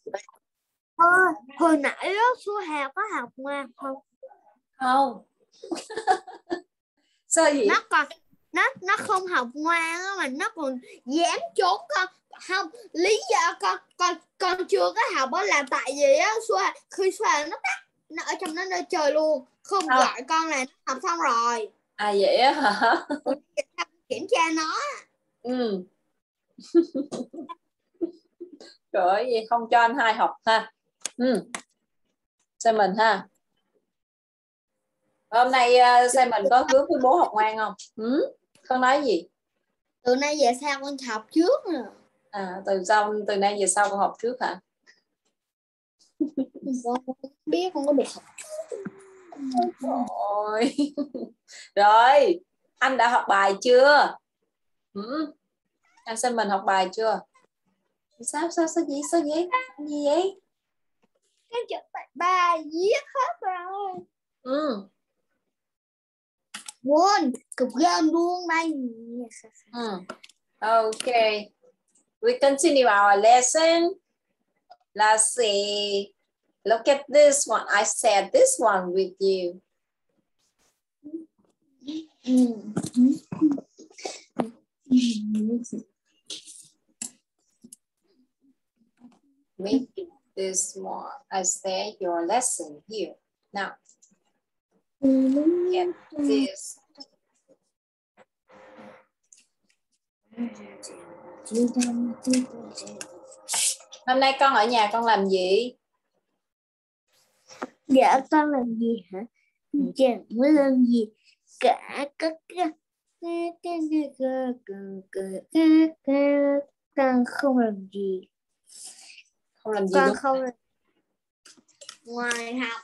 Hồi nãy đó số Hà có học ngoan không? Không. Sao vậy? Nó không học ngoan á, mà nó còn dám trốn con. Không, lý do con chưa có học đó là tại vì á khi Xoa nó tắt, nó ở trong nó chơi luôn, không gọi con là nó học xong rồi. À vậy á hả? Kiểm tra nó. Ừ. Trời ơi, vậy không cho anh hai học ha. Ừ. Simon ha. Hôm nay Simon có hứa với bố học ngoan không? Ừ? Con nói gì? Từ nay về sau con học trước nè. À, từ nay về sau con học trước hả? Con biết con có được học. Rồi. Rồi, anh đã học bài chưa? Ừ. Anh Simon học bài chưa? Sao gì? Sao vậy? Gì vậy? Cái chữ ba viết hết rồi. Ừ. Quên, cục game luôn đây. Okay. We continue our lesson. Let's see. Look at this one. I said this one with you. Make this one. I said your lesson here. Now, get this. Hôm nay con ở nhà con làm gì? Dạ con làm gì hả? Chẳng mới làm gì cả con không làm gì. Không làm gì Con luôn. không làm ngoài học.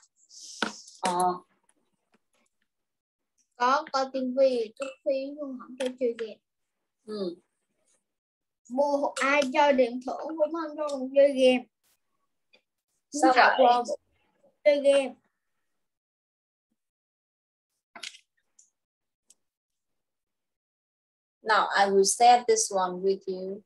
Có coi tivi, chút phí luôn, không cho chơi game. Mua ai cho điện thoại cũng không cho con chơi game. Sao học vậy? rồi chơi game. Now I will share this one with you.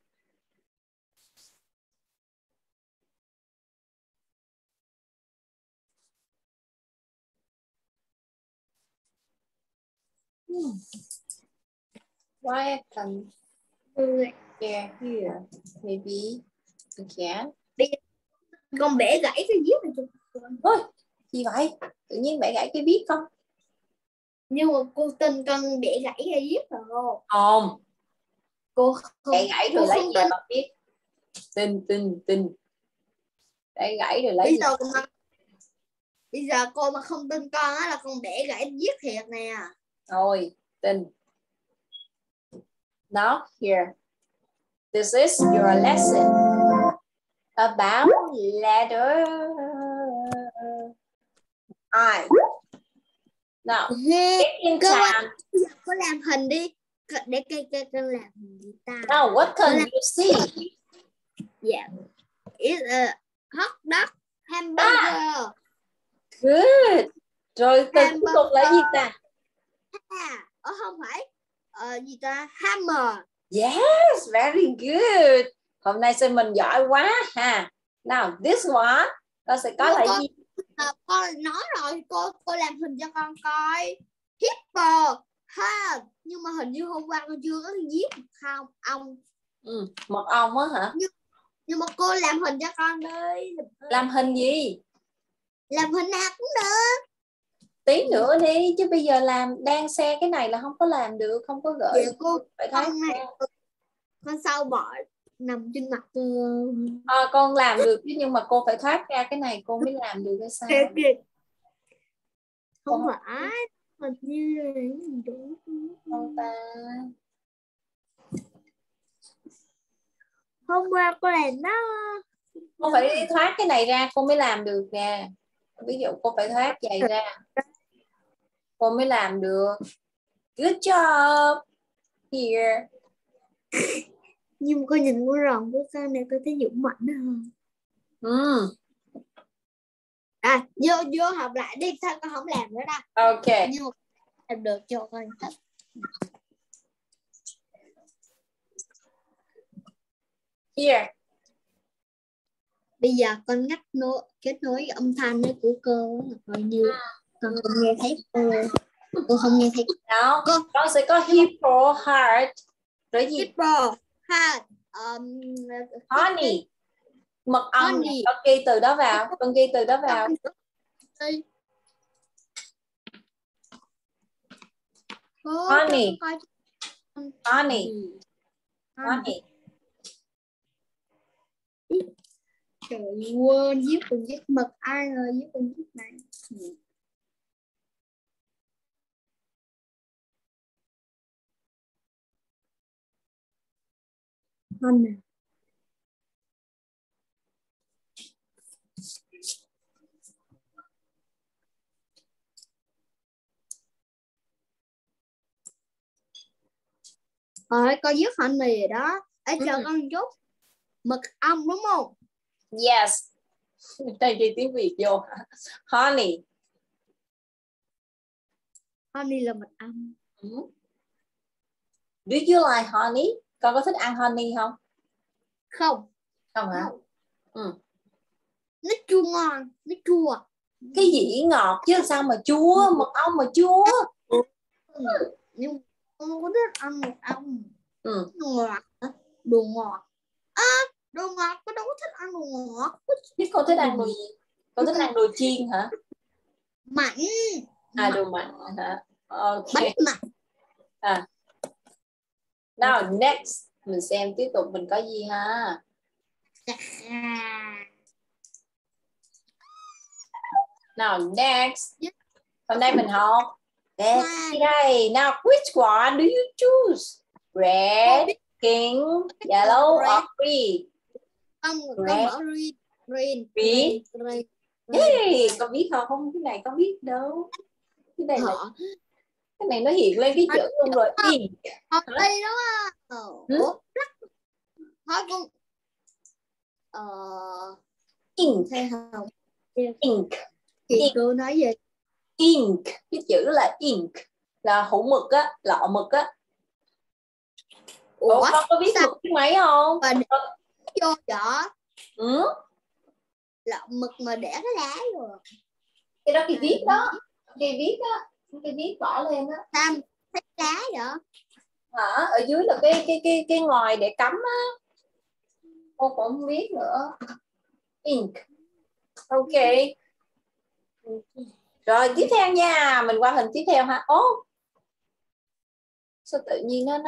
Why I can share here? Maybe I can. Con bẻ gãy cái viết này cho con. Ôi, gì vậy? Tự nhiên bẻ gãy cái viết con. Nhưng mà cô tin con bẻ gãy cái viết rồi. Không. Cô không, bẻ gãy rồi lấy gì mà viết? Tin. Bẻ gãy rồi lấy gì? Bây giờ cô mà không tin con á là con bẻ gãy viết thiệt nè. Rồi, tin. Now here. This is your lesson about letter I. Now, get in time. Cô làm hình đi. Để con làm hình đi ta. Now, what can you see? Yeah. It's a hot dog hamburger. Good. Rồi từ cuối cùng là gì ta? Không phải. Gì ta? Hammer. Yes, very good. Hôm nay sẽ mình giỏi quá ha. Now, this one, con sẽ có là gì? Con nói rồi, cô làm hình cho con coi. Hippo. Ha. Nhưng mà hình như hôm qua con chưa có viết không ong. Mật ong á hả? Nhưng mà cô làm hình cho con đi. Làm hình gì? Làm hình nào cũng được. Tí nữa đi, chứ bây giờ đang xe cái này là không có làm được, không có gửi. Vậy cô phải thấy con sau bỏ nằm trên mặt. Con làm được chứ, nhưng mà cô phải thoát ra cái này cô mới làm được hay sao? Không phải. Hình như là gì đó. Không ta. Hôm qua cô làm đó. Cô phải thoát cái này ra cô mới làm được nè. Ví dụ cô phải thoát giày ra cô mới làm được. Good job. Here. Nhưng mà cô nhìn cô rồng của con này, tôi thấy dũng mạnh hơn. Vô học lại đi, sao con không làm nữa đâu. Ok. Nhưng mà làm được cho con thích. Here. Bây giờ con kết nối âm thanh với của cô coi như con không nghe thấy cô không nghe thấy Đó, con sẽ có hippo, heart, rồi gì? hippo, heart, Honey. Mật ong. honey. Con ghi từ đó vào. Con ghi từ đó vào. Honey. Honey. Honey. Trời, quên viết cùng viết mật, ai rồi viết cùng viết này. Honey. Rồi con viết honey rồi đó. Ê, chờ con chút. Mật ong đúng không? Yes. Đây ghi tiếng Việt vô. Honey. Honey là mật ong. Do you like honey? Con có thích ăn honey không? Không. Không hả? Nó chua ngon, nó chua. Cái gì ngọt chứ sao mà chua? Mật ong mà chua. Nhưng con có thích ăn mật ong. Ngọt. Đồ ngọt. Đồ ngọt, con đâu có thích ăn đồ ngọt. Thế con thích ăn đồ gì? Con thích ăn đồ chiên hả? Mặn. Đồ mặn hả? Ok. Bánh mặn. Now next, mình xem tiếp tục mình có gì ha. Now next. Hôm nay mình học let's đây. Now which one do you choose? Red, pink, yellow or green? Con mở green. Hey, con biết không? Cái này con biết đâu. Cái này là cái này nó hiện lên cái chữ luôn rồi. Ink. Đây đó. Thôi con ink. Ink. Chị cô nói gì? Ink. Cái chữ là ink. Là hũ mực á, lọ mực á. Ủa, con có biết mực cái máy không? Và để vô vỏ. Lọ mực mà để cái lá rồi. Cái đó thì viết đó. Cái viết á. Cái viết bỏ lên á. Tam cái lá vậy. Hả? Ở dưới là cái ngoài để cắm á. Cô cũng không biết nữa. Ink. Ok. Rồi tiếp theo nha. Mình qua hình tiếp theo ha. Sao tự nhiên nó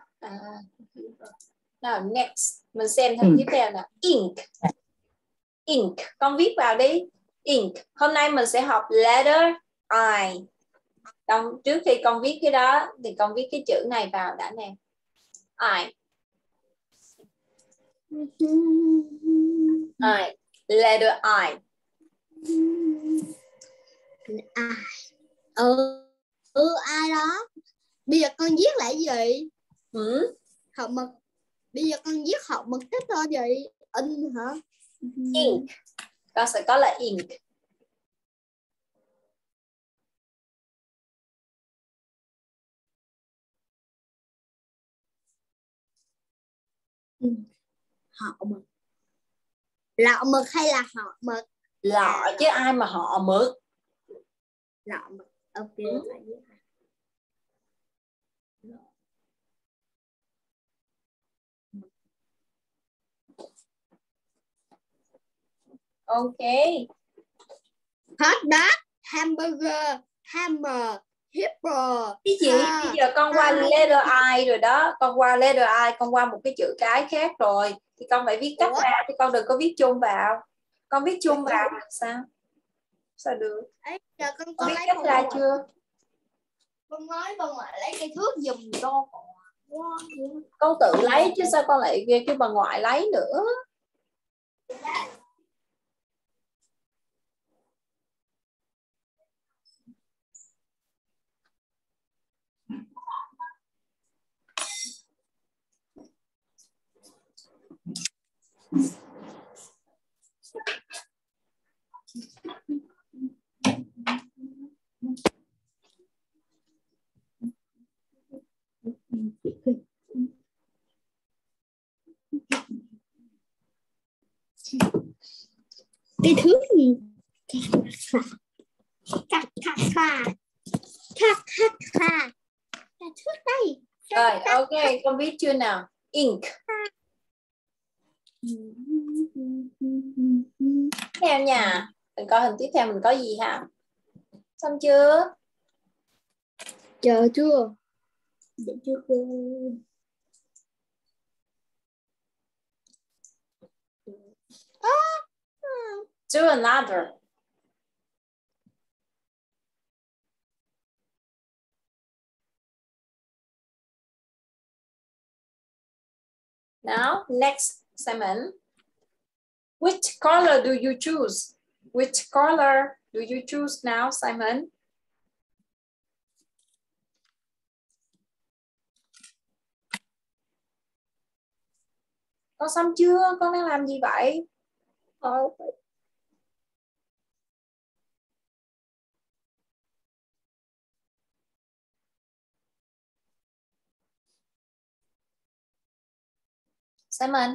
nào next. Mình xem hình tiếp theo nè. Ink. Ink. Con viết vào đi. Ink. Hôm nay mình sẽ học letter I. Trước khi con viết cái đó thì con viết cái chữ này vào đã nè. I. I. Letter I. Ai đó. Bây giờ con viết lại gì? Học mực. Bây giờ con viết học mực tiếp thôi gì? In hả? Ink. Con sẽ có là ink. Họ mực. Lọ mực hay là họ mực? Lọ chứ ai mà họ mực. Lọ mực. Ok. Ok. Hot dog, hamburger, hammer, hippo. Cái gì? Bây giờ con qua letter I rồi đó. Con qua letter I, con qua một cái chữ cái khác rồi. Thì con phải viết tắt ra, chứ con đừng có viết chung vào. Con viết chung vào là sao? Sao được? Ấy, giờ con viết tắt ra chưa? Con nói bà ngoại lấy cây thước dùm cho con. Con tự lấy chứ sao con lại kêu bà ngoại lấy nữa. cái thước gì cắt thước đây. Rồi, ok, con viết chưa nào? Ink. Theo nha. Mình coi hình tiếp theo mình có gì hả? Xong chưa? Chờ chưa? Để chưa cô. Do another. Now, next, Simon. Which color do you choose? Which color do you choose now, Simon? Con xong chưa? Con đang làm gì vậy? Simon,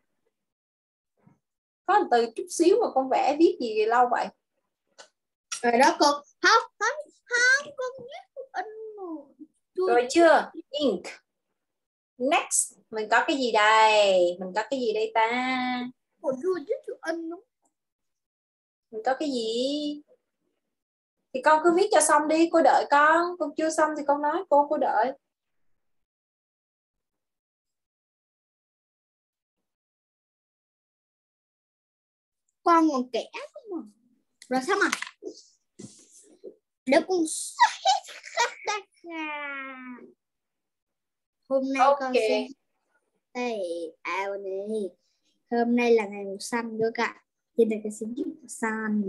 có một từ chút xíu mà con vẽ viết gì lâu vậy? Rồi đó cô. Không, con viết in Rồi chưa? Ink. Next, mình có cái gì đây? Mình có cái gì đây ta? Còn chưa viết chữ in đúng. Mình có cái gì? Thì con cứ viết cho xong đi, cô đợi con chưa xong thì con nói cô đợi. Con còn kẻ không mà. Rồi sao mà? Để con hôm nay Ok. con sẽ đây áo này. Hôm nay là ngày màu xanh nữa cả. Cho nên con sẽ viết màu xanh.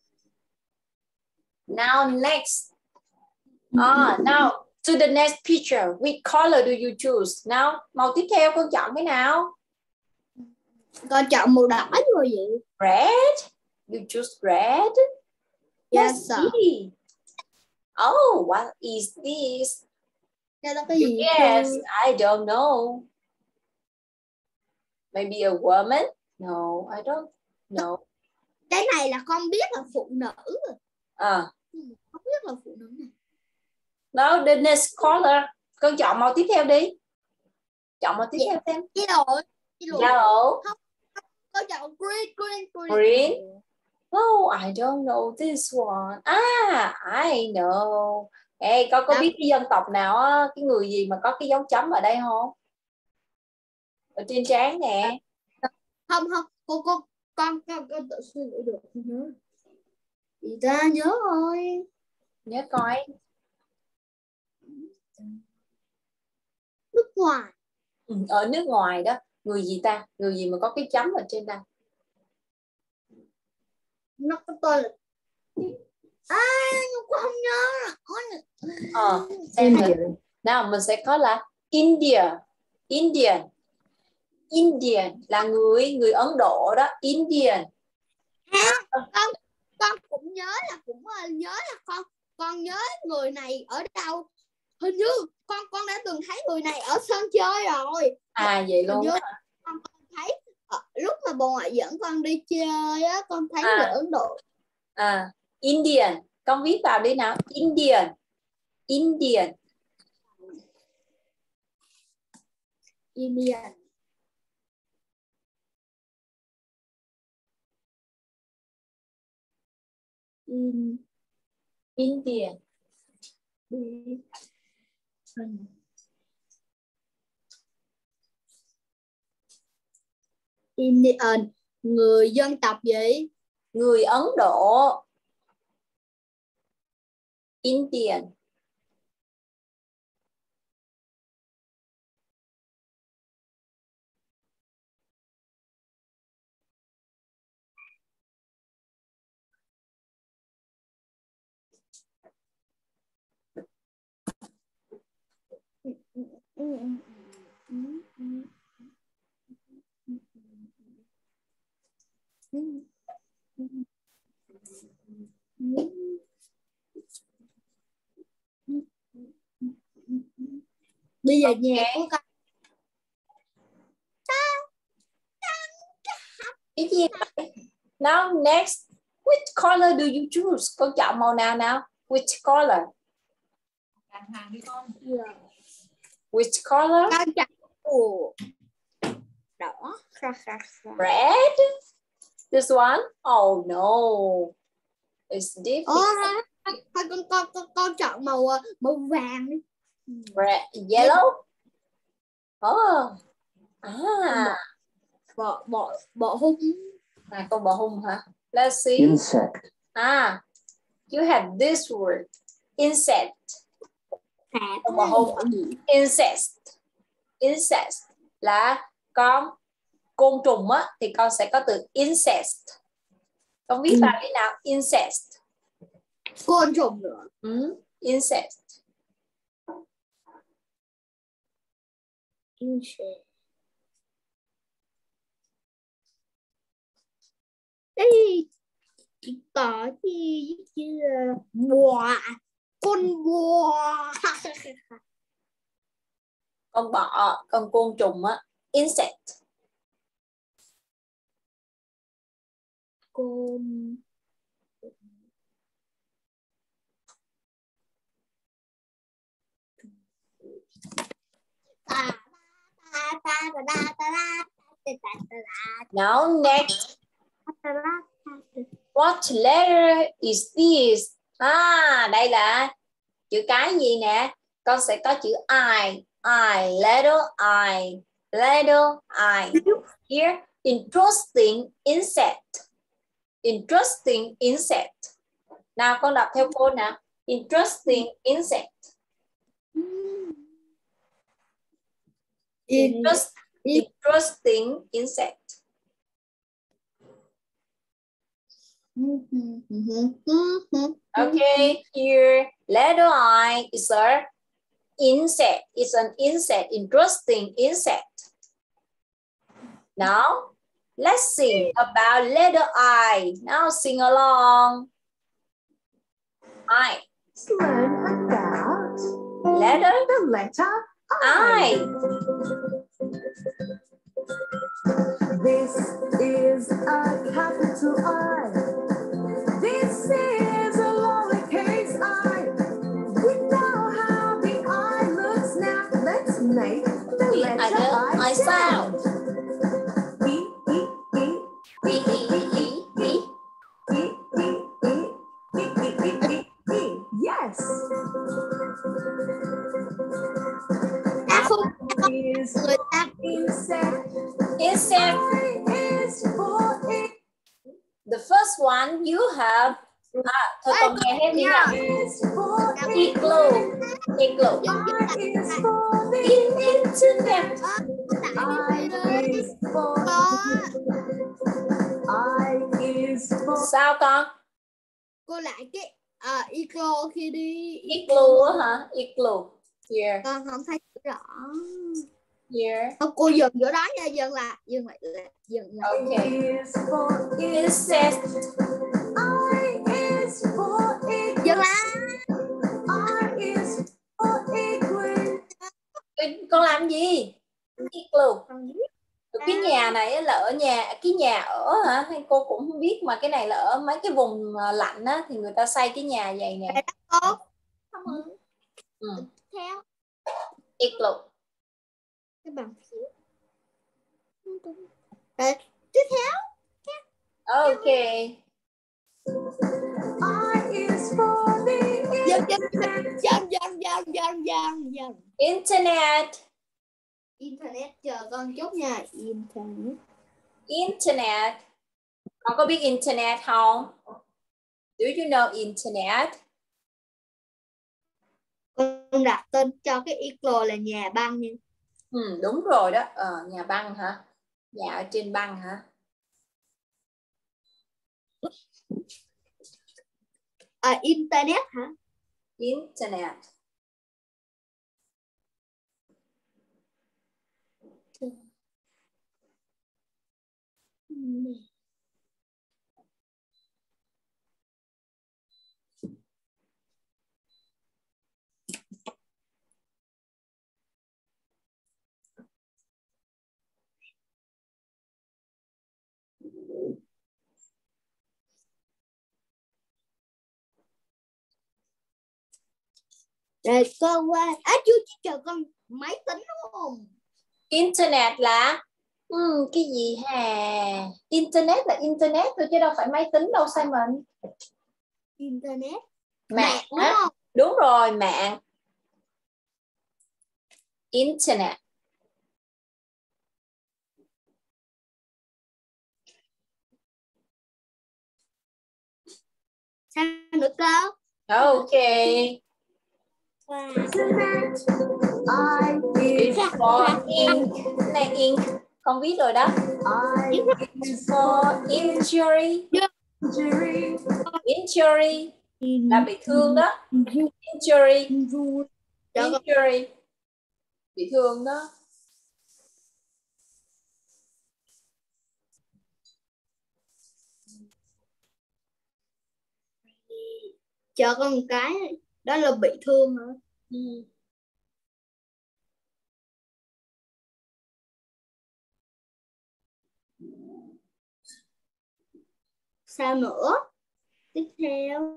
Now next. Now to the next picture. Which color do you choose? Now, màu tiếp theo con chọn cái nào? Con chọn màu đỏ rồi vậy. Red. You choose red. Yes, Let's sir. see. Oh, what is this? Đây là cái gì? Yes, I don't know. Maybe a woman? No, I don't know. Cái này là con biết là phụ nữ. Con biết là phụ nữ này. Now the next color. Con chọn màu tiếp theo đi. Chọn màu tiếp theo xem. Yellow. Con chọn green. Green. Oh, I don't know this one. I know. Hey, con có biết cái dân tộc nào á, cái người gì mà có cái dấu chấm ở đây không? Ở trên trán nè. Không, con tự suy nghĩ được, không nhớ. Gì ta, nhớ rồi. Nhớ coi. Nước ngoài. Ở nước ngoài đó. Người gì ta? Người gì mà có cái chấm ở trên đây? Nó có tên là con không nhớ. Xem thử. Nào mình sẽ có là India. Indian là người Ấn Độ đó. Indian. Con cũng nhớ là con nhớ người này ở đâu. Hình như con đã từng thấy người này ở sân chơi rồi. Vậy luôn. Con thấy lúc mà bà ngoại dẫn con đi chơi á, con thấy người Ấn Độ. Indian, con viết vào đi nào. Indian. Indian, người dân tộc gì? Người Ấn Độ. Indian. Bây giờ nhà của con. Cái gì vậy? Now next, which color do you choose? Con chọn màu nào nào? Which color? Hàng đi con. Which color? Con chọn đỏ. Red? This one? Oh no. It's difficult. Thôi con chọn màu vàng đi. Red, yellow? Oh. Ah. Bọ hung. Con bọ hung hả? Let's see. Insect. You have this word. Insect. Con bọ hung. Insect. Insect là con côn trùng á, thì con sẽ có từ insect. Con viết là cái nào? Insect. Côn trùng nữa. Insect. Đây tỏ gì chứ bò, con bò. Con bọ, con côn trùng á, insect. Côn Now next, what letter is this? Đây là chữ cái gì nè? Con sẽ có chữ I, letter I, letter I. Here, interesting insect. Interesting insect. Nào con đọc theo cô nào. Interesting insect. Interesting insect. Okay, here letter I is a insect. It's an insect. Interesting insect. Now let's sing about letter I. Now sing along. I. Learn about the letter I. This is a capital I. This is a lowercase I. We know how the I looks now. Let's make the letter I sound. E, E, E. E, E, E, E. E, E, E. E, E, E, E, E. Yes. Is insect. Insect. I is for it. The first one you have. Thôi con nghe hết đi nào. Is for Igloo. Igloo. I is for the Internet. I is for I is for. Sao con? cô lại cái igloo khi đi Igloo á hả? Igloo. Here. con không thấy rõ. Here. Cô dừng giữa đó nha, dừng lại. Okay. Is for Insect. I is for it. Dừng lại. I is for igloo. Con làm gì? Igloo. Con Cái nhà này là ở nhà, cái nhà ở hả? Hay cô cũng không biết, mà cái này là ở mấy cái vùng lạnh á, thì người ta xây cái nhà vậy nè. cô không theo Igloo. cái bằng phiếu. Rồi tiếp theo. Okay. I is for the Dần. Internet. Internet, chờ con chút nha. Internet. Con có biết internet không? Do you know internet? Con đặt tên cho cái igloo là nhà băng nha. Đúng rồi đó. Nhà băng hả? Nhà ở trên băng hả? Internet hả? Internet. Rồi con qua. Chú chỉ chờ con máy tính đúng không? Internet là cái gì hà? Internet là internet thôi chứ đâu phải máy tính đâu Simon. Internet. Mạng đúng á. không? Đúng rồi, mạng. Internet. Sao nữa cơ? Ok. Wow. It's for ink. Này ink. Con viết rồi đó. It's for injury. Injury là bị thương đó. Injury. Injury. Bị thương đó. Chờ con một cái. Đó là bị thương hả? Sao nữa? Tiếp theo.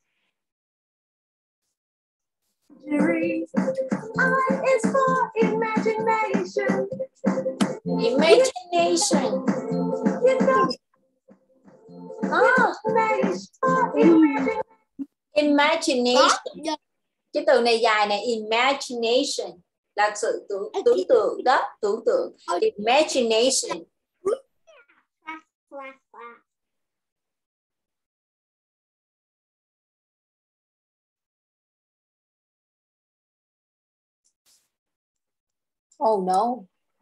I is for imagination. Imagination. You know, Imagination. Có. Cái từ này dài này, imagination là sự tưởng tượng đó, tưởng tượng. Imagination. Oh no.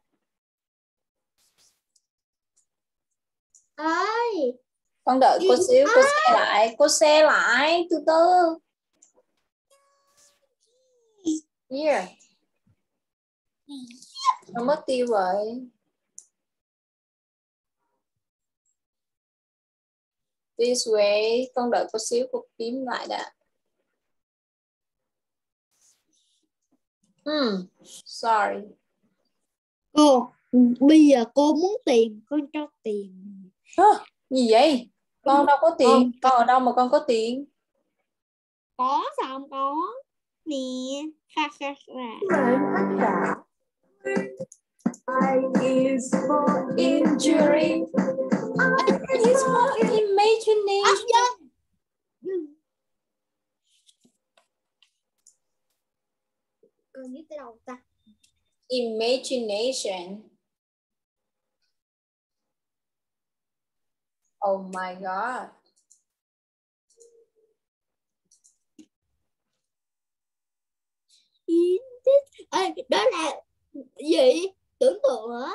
Ơi. Con đợi cô xíu, cô xe lại, cô xe lại, từ từ. Here. Nó mất tiêu rồi. This way, con đợi cô xíu, cô phím lại đã. Sorry. Cô, bây giờ cô muốn tiền, con cho tiền. Gì vậy? Con đâu có tiền. Con ở đâu mà con có tiền? Có sao không có? Nè. Ha ha ha. I is for Injury. I is for imagination. Con biết tới đâu ta? Imagination. Oh my god. Đó là gì? Tưởng tượng hả?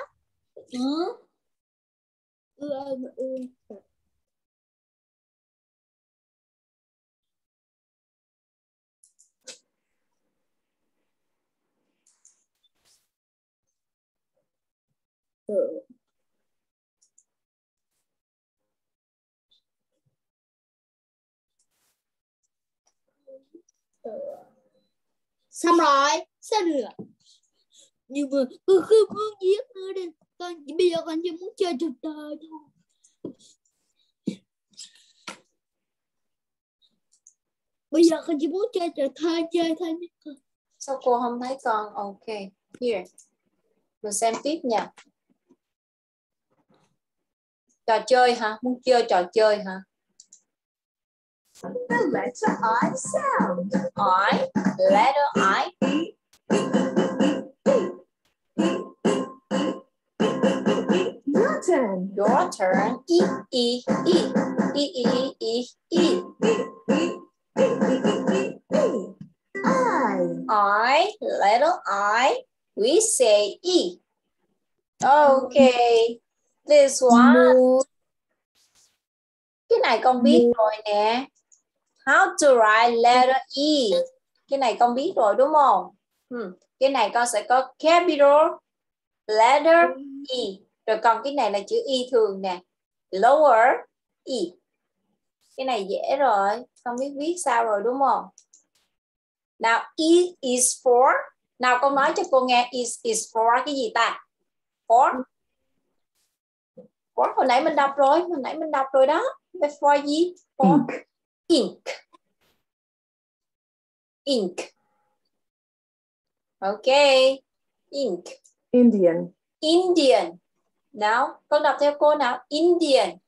Xong rồi. Sao được? Nhưng mà con không muốn giết nữa đi. Bây giờ con chỉ muốn chơi trò chơi thôi. Bây giờ con chỉ muốn chơi trò chơi thôi. Sao cô không thấy con? Ok. Here. Mình xem tiếp nha. Trò chơi hả? Muốn chơi trò chơi hả? the letter I sound. I. Letter I. Your turn. Your turn. E, E, E. E, E, E, E, E. I. Letter I. We say E. Okay. This one. Cái này con biết rồi nè. How to write letter E. Cái này con biết rồi đúng không? Cái này con sẽ có capital letter E. Rồi còn cái này là chữ Y thường nè. Lower E. Cái này dễ rồi. Con biết viết sao rồi đúng không? Nào, E is for. Nào con nói cho cô nghe is for cái gì ta? For. For hồi nãy mình đọc rồi. Đó. For gì? For ink. Ink. Ok. Ink. Indian. Indian. Nào, con đọc theo cô nào. Indian.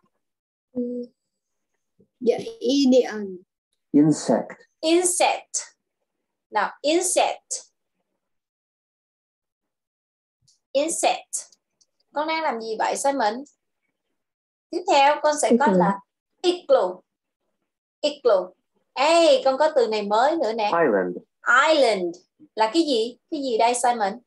Dạ, Indian. Insect. Insect. Nào, insect. Insect. Con đang làm gì vậy Simon? Tiếp theo con sẽ có là igloo. Igloo. Ê, con có từ này mới nữa nè. Island. Island là cái gì? Cái gì đây Simon?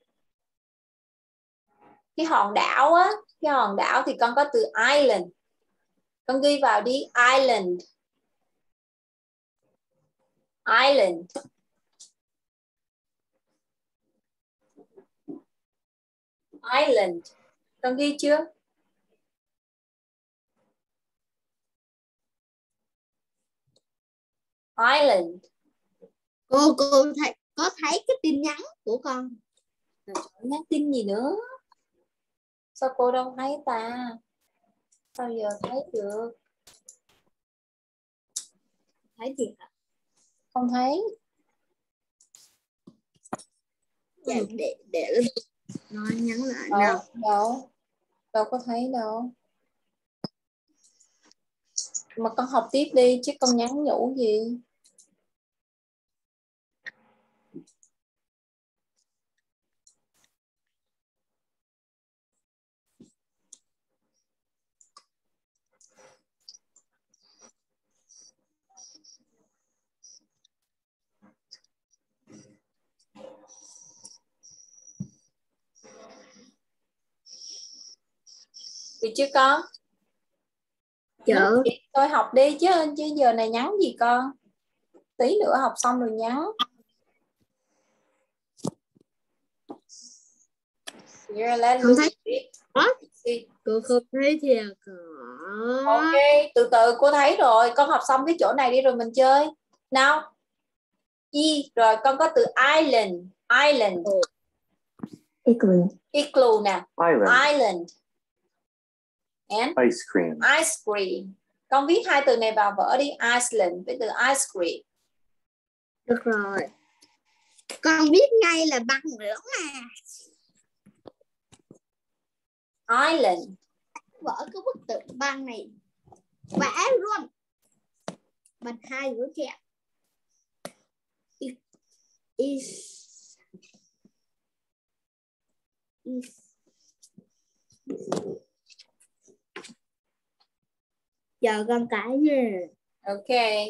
Cái hòn đảo á. Cái hòn đảo thì con có từ island. Con ghi vào đi. Island. Island. Island. Con ghi chưa? Island. Cô có thấy cái tin nhắn của con. Nhắn tin gì nữa? Sao cô đâu thấy ta? Sao giờ thấy được? Thấy gì hả? Không thấy. Dạ, để lên nói nhắn lại Đâu, nào. đâu có thấy đâu. Mà con học tiếp đi chứ con nhắn nhủ gì. Được chưa con? Chợ. Tôi học đi chứ giờ này nhắn gì con? Tí nữa học xong rồi nhắn. Không thấy. Cô không thấy thì có. Ok, từ từ cô thấy rồi. Con học xong cái chỗ này đi rồi mình chơi. Nào. Rồi con có từ island. Island. Igloo. Igloo nè. Island. And Ice cream. ice cream. Con viết hai từ này vào vở đi. Iceland với từ ice cream. Được rồi. Con biết ngay là băng nữa mà. Island. Vở cái bức tượng băng này vẽ luôn bằng hai đứa trẻ. Chờ con cái nha. Ok.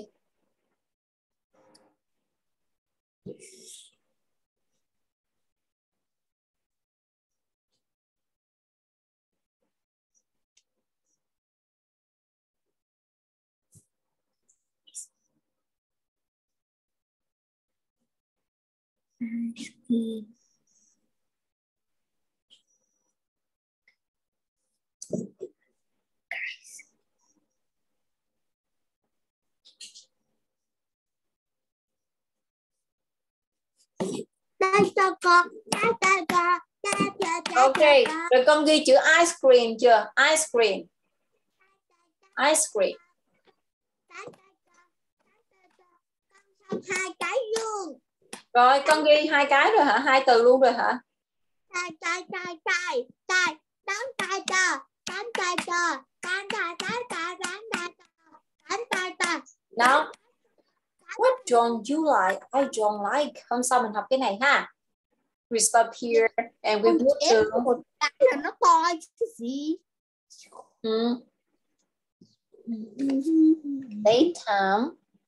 Đây cho con. Ok, rồi con ghi chữ ice cream chưa? Ice cream. Ice cream. Hai cái luôn. Rồi con ghi hai cái rồi hả? Hai từ luôn rồi hả? Nào. What don't you like? I don't like. Hôm sau mình học cái này ha. We stop here and we move to. Một cái là nó to cái gì? Daytime.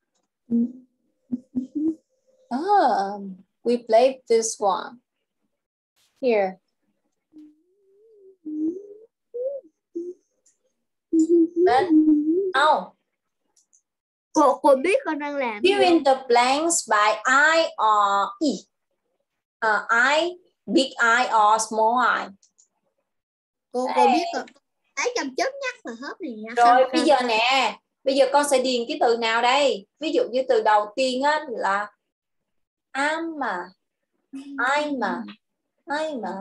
We played this one. Here. Oh. Cô biết con đang làm Fill in the blanks by I or E. I, big I or small I. Cô biết rồi. Thấy trong chớp nhắc là hết này nha. Rồi bây giờ nè. Bây giờ con sẽ điền cái từ nào đây? Ví dụ như từ đầu tiên á là I'm mà. I'm mà. I'm mà.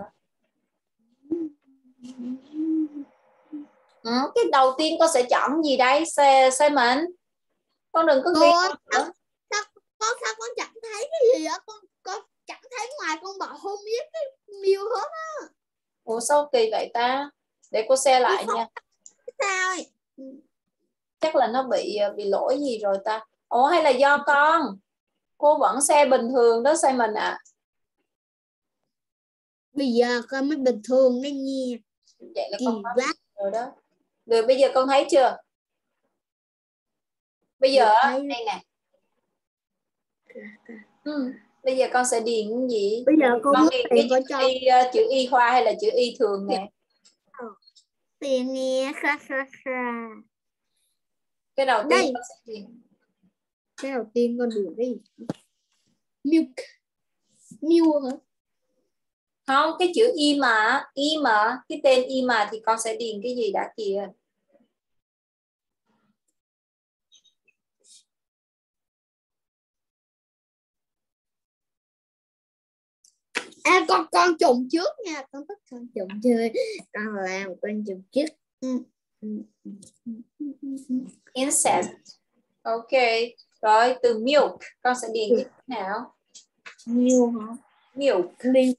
Cái đầu tiên con sẽ chọn gì đây? Simon. Con đừng có ghi. Sao con chẳng thấy cái gì á? Con chẳng thấy mà con bảo không biết cái Miu hết á. Ủa sao kỳ vậy ta? Để cô share lại nha. Sao ấy? Chắc là nó bị lỗi gì rồi ta. Ủa hay là do con? Cô vẫn share bình thường đó Simon ạ. Bây giờ con mới bình thường đấy nha. Vậy là Kỳ con nói quá. rồi đó. Được, bây giờ con thấy chưa? Bây giờ Thấy... đây nè. Bây giờ con sẽ điền cái gì? Bây giờ con Con muốn điền tiền cái con cho chữ y khoa hay là chữ y thường nè? tiền nghe. Cái đầu tiên Đây, con sẽ điền. cái đầu tiên con điền đi. Milk. Milk hả? Không, cái chữ y mà cái tên y mà thì con sẽ điền cái gì đã kìa? À con trùng trước nha, con thích con trùng chơi. Con làm con trùng trước. Incest. Ok. Rồi từ milk con sẽ điền cái chữ nào? Milk hả? Milk. Milk.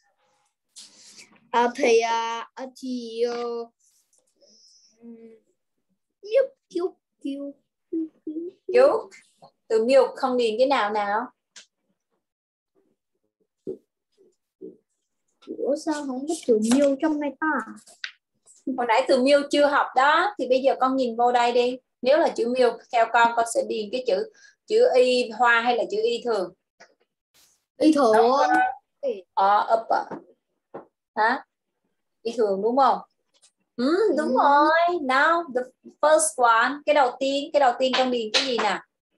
Thì milk kêu. Milk. Từ milk không điền cái nào nào? Ủa sao không có chữ milk trong này ta? Hồi nãy từ milk chưa học đó, thì bây giờ con nhìn vô đây đi. Nếu là chữ milk theo con sẽ điền cái chữ y hoa hay là chữ y thường? Y thường. Upper. Hả? Y thường đúng không? Đúng rồi. Now the first one, cái đầu tiên con điền cái gì nào?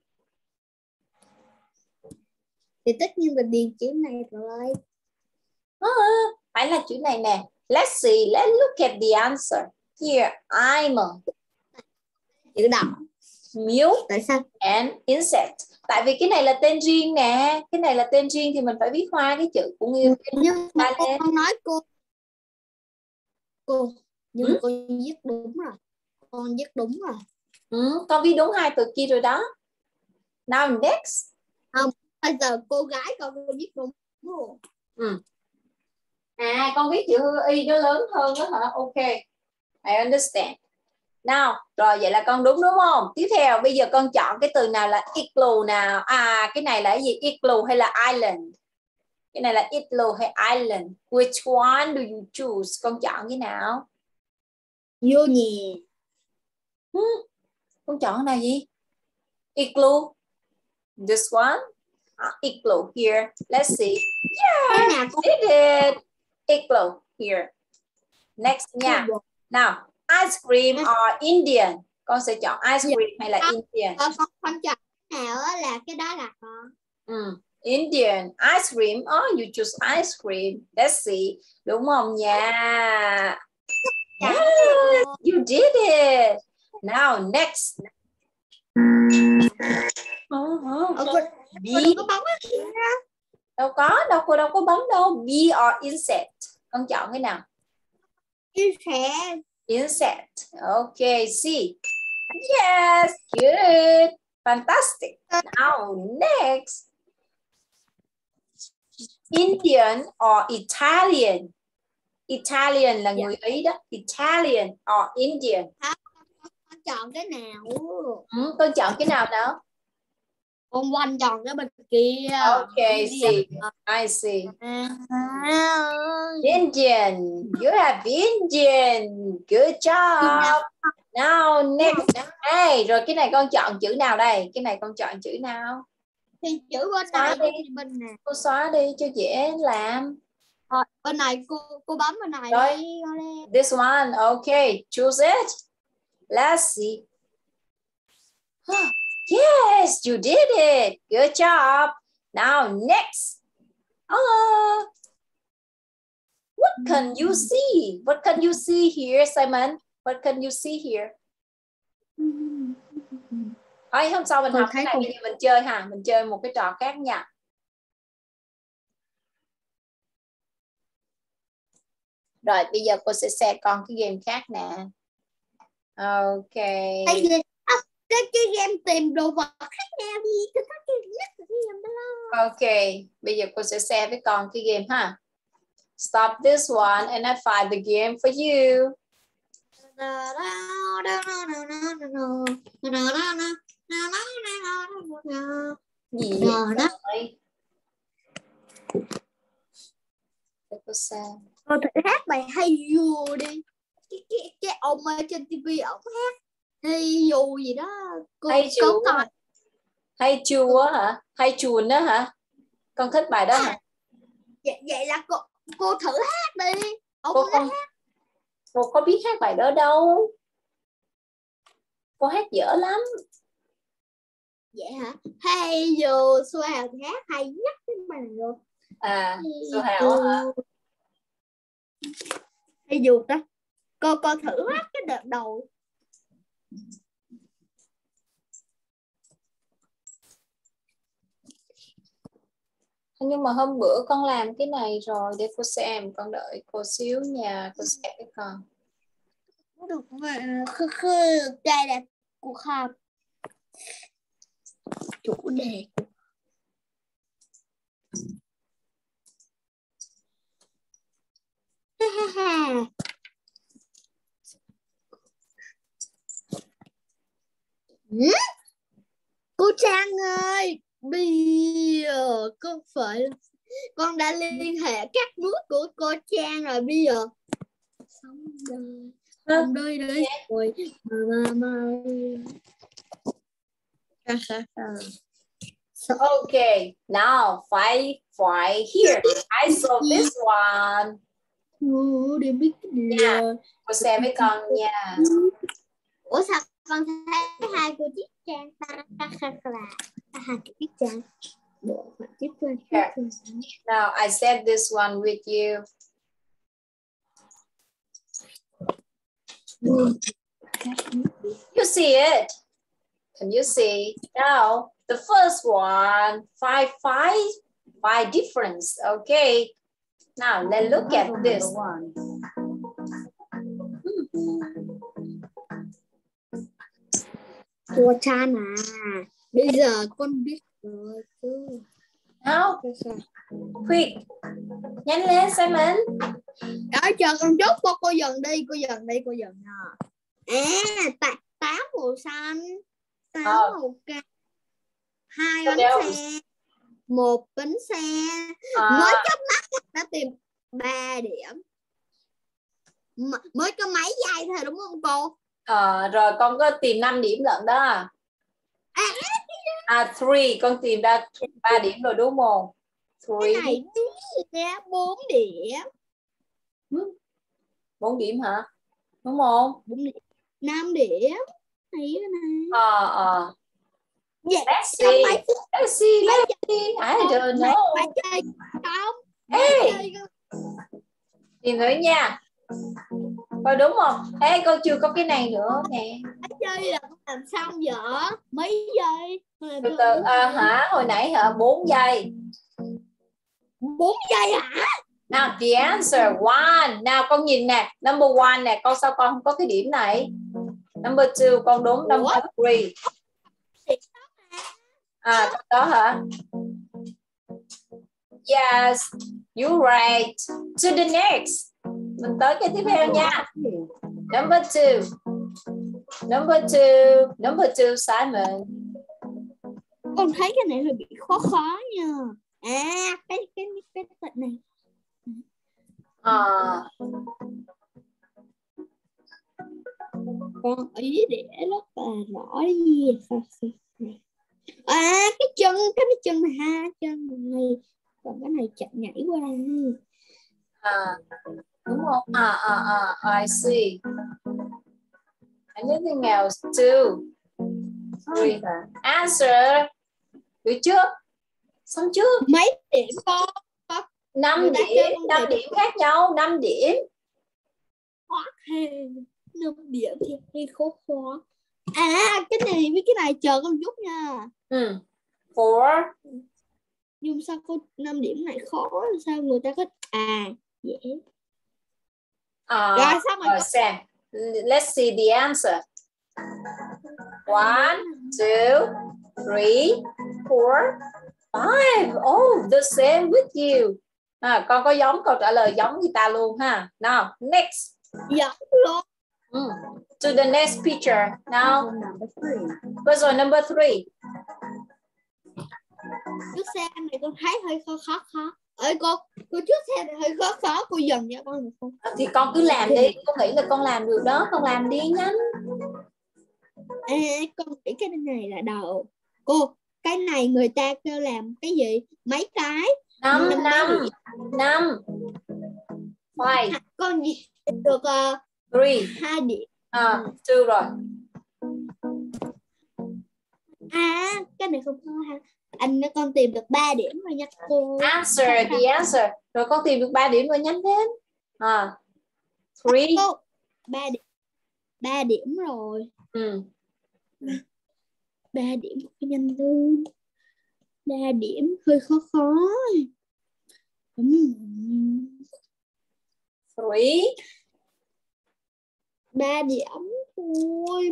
Thì tất nhiên là điền chữ này rồi. Phải là chữ này nè. Let's see, let's look at the answer. Here, I'm a Chữ đỏ. milk Tại sao? and insect. Tại vì cái này là tên riêng nè. Cái này là tên riêng thì mình phải viết hoa cái chữ của người Nhưng mà ta lên. con nói cô nhưng mà con viết đúng rồi. Con viết đúng rồi. Con viết đúng hai từ kia rồi đó. Now next. Không, bây giờ cô gái con viết đúng rồi. À, con viết chữ y nó lớn hơn đó hả? Ok, I understand. Nào, rồi vậy là con đúng không? Tiếp theo bây giờ con chọn cái từ nào là igloo nào? À, cái này là cái gì? Igloo hay là island? Cái này là igloo hay island? Which one do you choose? Con chọn cái nào? Vô nhì. Con chọn cái này gì? Igloo. This one. Igloo here. Let's see. Yeah, did it. Igloo here. Next nha. Nào, ice cream or Indian? Con sẽ chọn ice cream hay là Indian? Con chọn cái nào là cái đó là con. Indian ice cream. Oh, you choose ice cream. Let's see. Đúng không nha? Yes, you did it. Now next. B. Đâu có bấm đâu. Bee or insect? Con chọn cái nào? Insect. Okay, C. Yes, good. Fantastic. Now next. Indian or Italian? Italian là người Ý đó. Italian or Indian? Con chọn cái nào? Con chọn cái nào nào? Con quanh chọn cái bên kia. Okay, see. I see. Indian. You have Indian. Good job. Now next. Hey, rồi cái này con chọn chữ nào đây? Cái này con chọn chữ nào? Thì chữ bên này đi. Bên này. Cô xóa đi cho dễ làm. Bên này cô bấm bên này rồi. đi. This one. Okay, choose it. Let's see. Yes, you did it. Good job. Now next. What can you see? What can you see here, Simon? What can you see here? Hôm sau mình học cái này, bây giờ mình chơi ha. Mình chơi một cái trò khác nha. Rồi, bây giờ cô sẽ share con cái game khác nè. Ok. cái game tìm đồ vật khác nhau đi, tôi thích cái nhất là cái game đó. Ok, bây giờ cô sẽ share với con cái game ha. Stop this one and I find the game for you. Gì vậy? Để cô xem. Cô thử hát bài Hey You đi. Cái ông ở trên TV ông hát Hey You gì đó. Cô Hay có chú coi. hay chú á hả? Hay chuồn đó hả? Con thích bài đó hả? Vậy là cô thử hát đi. Ông Cô không, cô có biết hát bài đó đâu. Cô hát dở lắm. Vậy hả? Hey You Xuân Hào hát hay nhất cái bài rồi. À, Xuân Hào hả? Hey You ta. Cô thử hát cái đợt đầu. Nhưng mà hôm bữa con làm cái này rồi, để cô xem, con đợi cô xíu nha, cô sẽ với con. Được đây là cuộc họp chủ đề. Cô Trang ơi, bây giờ con đã liên hệ các nước của cô Trang rồi, bây giờ xong đời đấy rồi Okay, now fight here. I saw this one. để biết cái gì Nha, cô xem với con nha. Ủa sao con thấy hai cô chiếc Trang ta hai chiếc Trang bộ chiếc Here. Now I said this one with you. You see it? Can you see? Now the first one, five difference. Okay. Now let's look at this. cô Trang à, bây giờ con biết rồi chứ. Now, quick. Nhanh lên Simon. Đó, chờ con chút cô dần đi nè. Táo màu xanh, táo màu cam, 2 bánh xe, 1 bánh xe. Mới chớp mắt đã tìm 3 điểm. Mới có mấy giây thôi đúng không cô? Rồi con có tìm 5 điểm lận đó. 3, con tìm ra 3 điểm rồi đúng không? 3. Cái này 4 điểm. 4 điểm hả? Đúng không? 5 điểm. Thấy cái này. Let's see. I don't know. Phải chơi không? Hey. Tìm thử nha. Coi đúng không? Ê, con chưa có cái này nữa nè. Chơi là con làm xong vợ. Mấy giây? Từ từ, hả? Hồi nãy hả? 4 giây. 4 giây hả? Now the answer 1. Nào con nhìn nè, number 1 nè, con sao con không có cái điểm này? Number 2 con đúng, number 3. Con đó hả? Yes, you're right. To the next. Mình tới cái tiếp theo nha. Number 2 Simon. Con thấy cái này hơi bị khó nha. Cái này. Con ý để rất là rõ gì. Cái chân này ha, chân này. Còn cái này chậm nhảy qua đây. Đúng không? I see. Anything else? 2, 3. Answer. Được chưa? Xong chưa? Mấy điểm con? 5 điểm, 5 điểm khác nhau, 5 điểm. 5 điểm thì khó. Cái này với cái này chờ con chút nha. 4. Nhưng sao có 5 điểm này khó? Sao người ta có dễ. Rồi xong rồi xem. Let's see the answer. 1, 2, 3, 4, 5. Oh, the same with you. Con có giống câu trả lời giống người ta luôn ha. Now, next. Giống luôn. To the next picture. Now, Number 3. puzzle number 3. Trước xe này con thấy hơi khó. Ơi cô trước xe này hơi khó. Cô dần cho con được không? Thì con cứ làm đi. Con nghĩ là con làm được đó. Con làm đi nhanh. Con nghĩ cái này là đầu. Cô, cái này người ta kêu làm cái gì? Mấy cái? 5. Con được 3. 2 điểm. 2 rồi. Cái này không có ha. Con tìm được 3 điểm rồi nha cô. Answer, the answer. Rồi con tìm được 3 điểm rồi, nhanh lên. 3. 3 điểm rồi. 3 điểm nhanh lên. 3 điểm hơi khó. 3. 3 điểm thôi.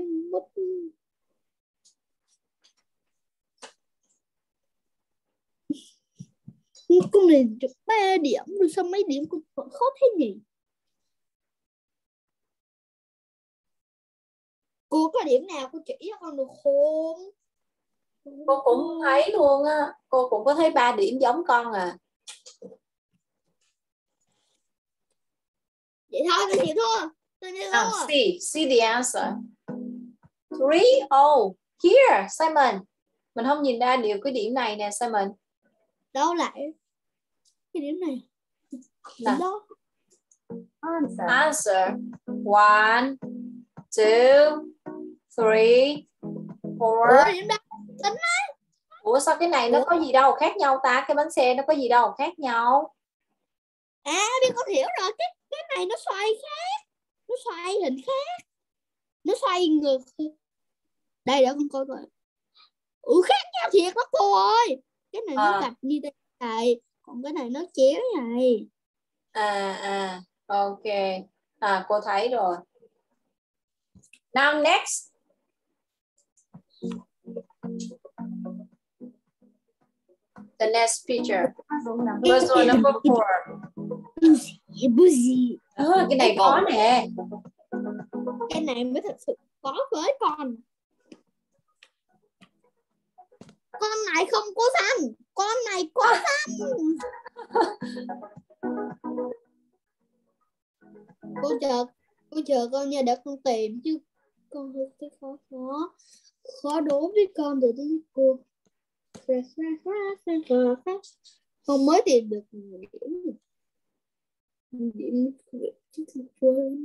Con này được 3 điểm rồi sao mấy điểm cũng khó thế nhỉ? Cô có điểm nào cô chỉ cho con được không? Cô cũng thấy luôn á. Cô cũng có thấy 3 điểm giống con à. Vậy thôi con chịu thua. See the answer. 3. Oh, here, Simon. Mình không nhìn ra được cái điểm này nè, Simon. Đâu lại cái điểm này? Điểm đó. Answer. 1, 2, 3, 4. Điểm đó. Tính đấy. Ủa sao cái này nó có gì đâu khác nhau ta? Cái bánh xe nó có gì đâu khác nhau? Biết con hiểu rồi. Cái này nó xoay khác. Nó xoay hình khác. Nó xoay ngược. Đây để con coi coi. Khác nhau thiệt đó cô ơi. Cái này nó cặp như thế này. Còn cái này nó chéo này. Ok. Cô thấy rồi. Now next. The next picture. Puzzle number 4. Buzzy. Cái này khó nè. Cái này mới thật sự khó với con. Con này không có xanh. Con này có xanh. Cô chờ con nha, để con tìm chứ. Con hơi cái khó đối với con rồi đấy cô. Con mới tìm được điểm quên.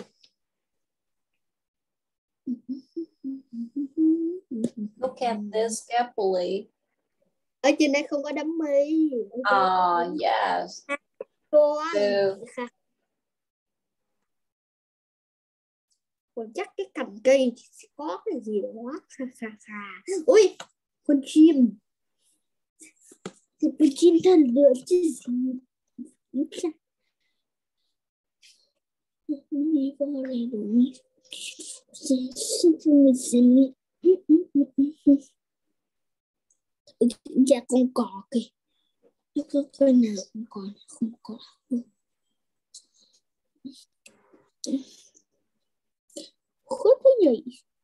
Look at this carefully. Ở trên đây không có đám mây. Yes. Còn chắc cái cành cây có cái gì đó. Ui, con chim. Con chim thần lửa chứ gì. Đi vào đây đúng. Dạ con cò kìa. Nó có cái nào con cò không có. Khó thế gì?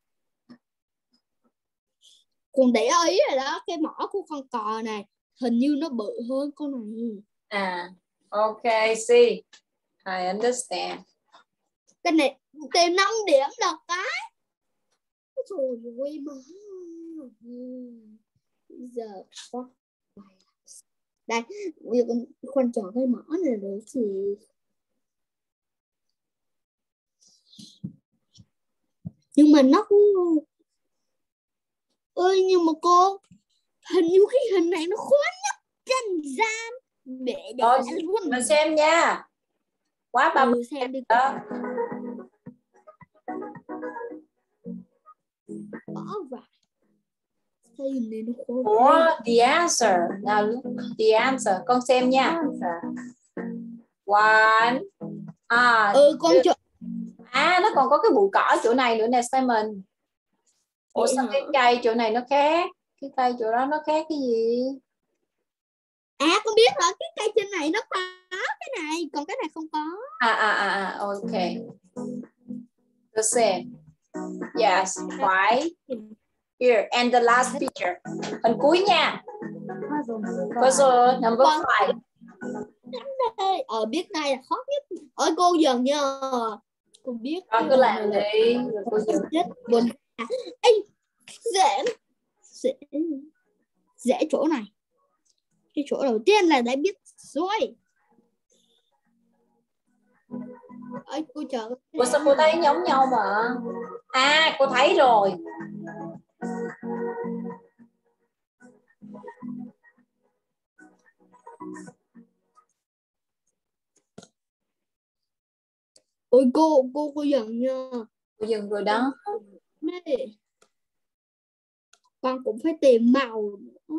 Còn để ý rồi đó, cái mỏ của con cò này hình như nó bự hơn con này. Okay, see. I understand. Cái này tìm 5 điểm được cái. Trời ơi mà. Bây giờ có đây, bây giờ con khoan chọn cái mỏ này để gì. Nhưng mà nó nhưng mà cô hình như cái hình này nó khó nhất trên gian để luôn. Mình xem nha. Quá ba xem đi đó. Bỏ vào. Cái hình này nó khó. Ủa, the answer. Now look, the answer. Con xem nha. 1. Con chọn. Nó còn có cái bụi cỏ chỗ này nữa nè, Simon. Ủa Vậy sao hả? cái cây chỗ này nó khác? Cái cây chỗ đó nó khác cái gì? À con biết rồi, cái cây trên này nó có cái này, còn cái này không có. Okay. The same. Yes, right. Here, and the last picture. Hình cuối nha. Puzzle number 5. Biết này là khó nhất. Ơi cô dần nha. Cô biết. Con cứ làm đi. Rồi cô dừng. Buồn. Ê, dễ chỗ này. Cái chỗ đầu tiên là đã biết rồi. Ơi cô chờ. Ủa sao cô thấy giống nhau mà? À, cô thấy rồi. Ôi cô dần nha. Cô dừng rồi đó. Đây. Con cũng phải tìm màu nữa.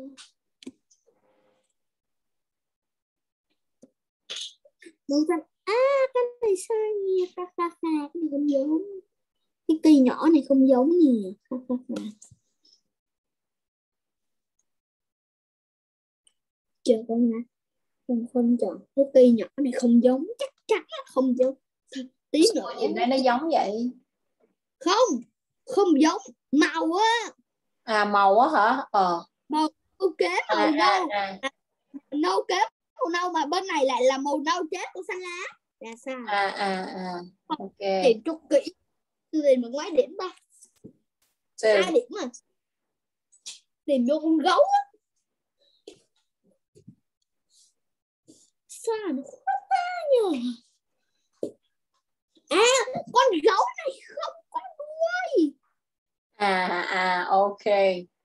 Cái này sai nha. Cái này không giống. Cái cây nhỏ này không giống gì. Chờ con nè. Không chọn. Cái cây nhỏ này không giống. Chắc chắn là không giống. Tí nữa. Cô nhìn thấy nó giống vậy. Không giống. Màu á. À, màu á hả? Màu kế màu nâu. Nâu kế màu nâu mà bên này lại là màu nâu chết của xanh lá. Là sao? Ok. Tìm chút kỹ. Tôi tìm được mấy điểm ba. 2 điểm mà. Tìm vô con gấu á. Sao nó khó ta nhờ. À, con gấu này không có đuôi. Ok.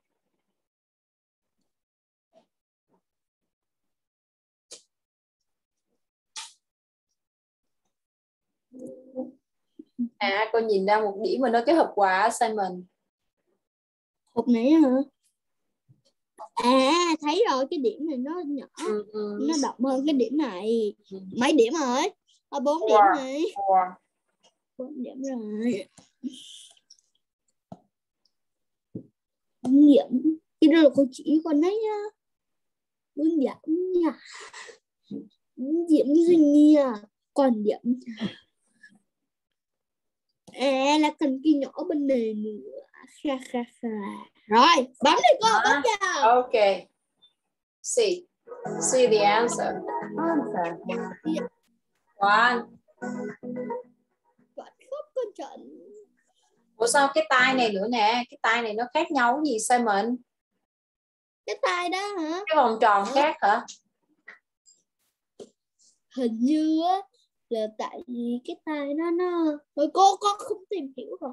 Cô nhìn ra một điểm mà nó cái hộp quà Simon. Hộp này hả? À, thấy rồi, cái điểm này nó nhỏ. Nó đậm hơn cái điểm này. Mấy điểm rồi? 4 điểm rồi. 4 điểm rồi. Hướng dẫn. Cái đó là cô chỉ con đấy nha. Hướng dẫn nha. Hướng dẫn doanh nghiệp. Còn điểm. À, là cần cái nhỏ bên này nữa. Rồi, bấm đi cô, bấm chưa? Ok. See the answer. One. Không có trận. Ủa sao cái tai này nữa nè? Cái tai này nó khác nhau cái gì Simon? Cái tay đó hả? Cái vòng tròn khác hả? Hình như á là tại vì cái tay nó rồi cô con không tìm hiểu rồi.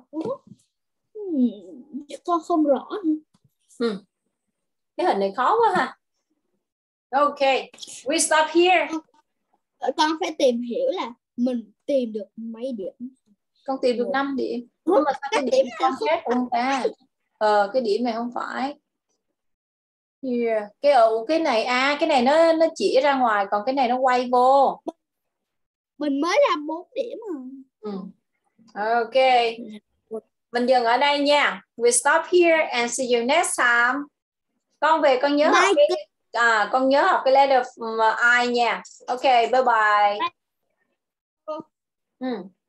Con không rõ nữa. Cái hình này khó quá ha. Ok, we stop here. Con phải tìm hiểu là mình tìm được mấy điểm. Con tìm được 5 điểm. Nhưng mà sao cái điểm này không khác không ta? Cái điểm này không phải. Yeah. Cái này cái này nó chỉ ra ngoài, còn cái này nó quay vô. Mình mới làm 4 điểm rồi. Ok. Mình dừng ở đây nha. We stop here and see you next time. Con về con nhớ học con nhớ học cái letter I nha. Ok, bye bye.